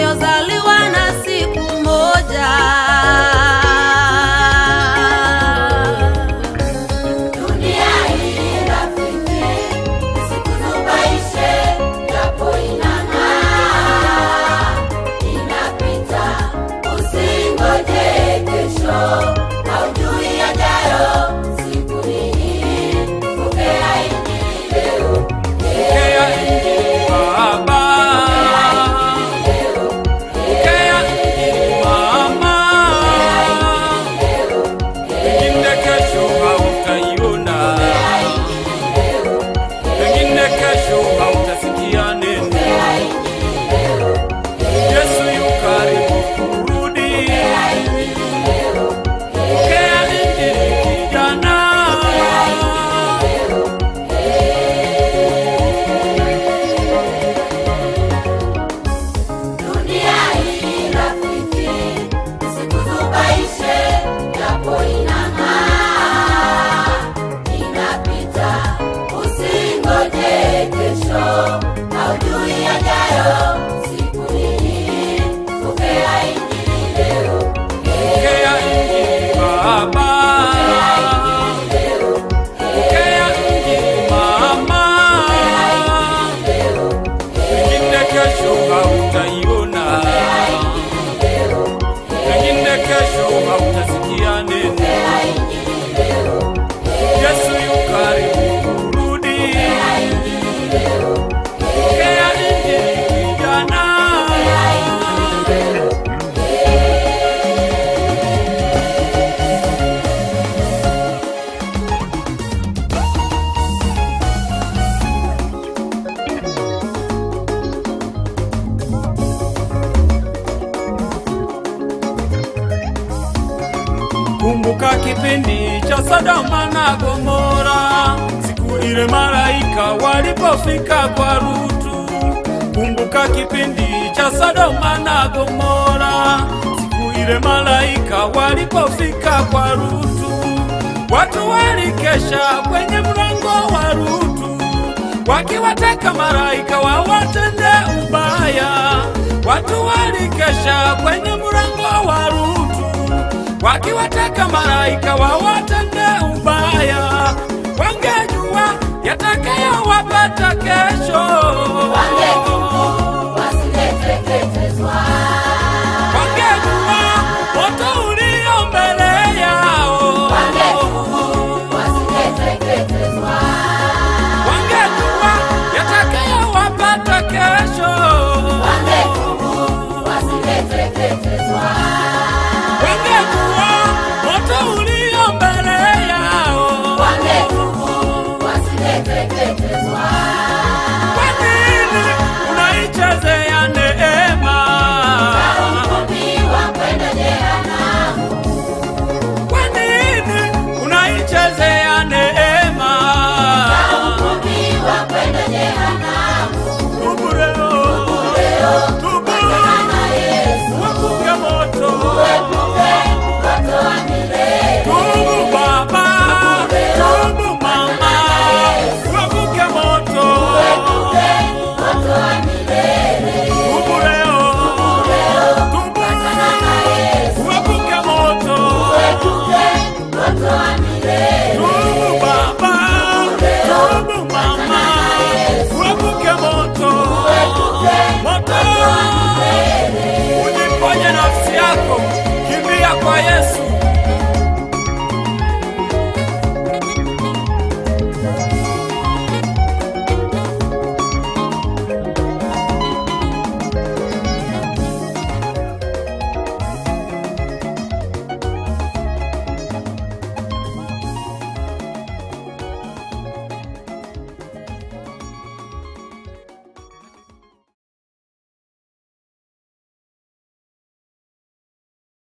waliozaliwa na siku moja. Dunia hii rafiki, isikuzubaishe, japo inang'aa, inapita. Usingoje kesho, haujui yajayo. Siku hii, pokea Injili leo. Pokea Injili baba, pokea Injili mama, pengine kesho hautaiona, pengine kesho hautasikia neno. Yesu yu karibu kurudi. Pokea Injili kijana. Dunia hii rafiki, isikuzubaishe, japo inang'aa, inapita. Usingoje kesho, haujui yajayo. Siku hii, pokea Injili leo. Pokea Injili baba, pokea Injili mama, pengine kesho hautaiona, pengine kesho hautasikia neno. Yesu yu karibu kurudi. Pokea Injili kijana. Kumbuka kipindi cha Sodoma na Gomora, siku ile malaika walipofika kwa Lutu. Kumbuka kipindi cha Sodoma na Gomora, siku ile malaika walipofika kwa Lutu. Watu walikesha kwenye mlango wa Lutu, wakiwataka malaika wawatende ubaya. Watu walikesha kwenye mlango wa Lutu, wakiwataka malaika wawatende ubaya. Wangejua yatakayowapata kesho, Wangetubu, wasigeteketezwa. wangejua moto ulio mbele yao, Wangetubu, wasigeteketezwa. wangejua yatakayowapata kesho. Wangetubu, wasigeteketezwa.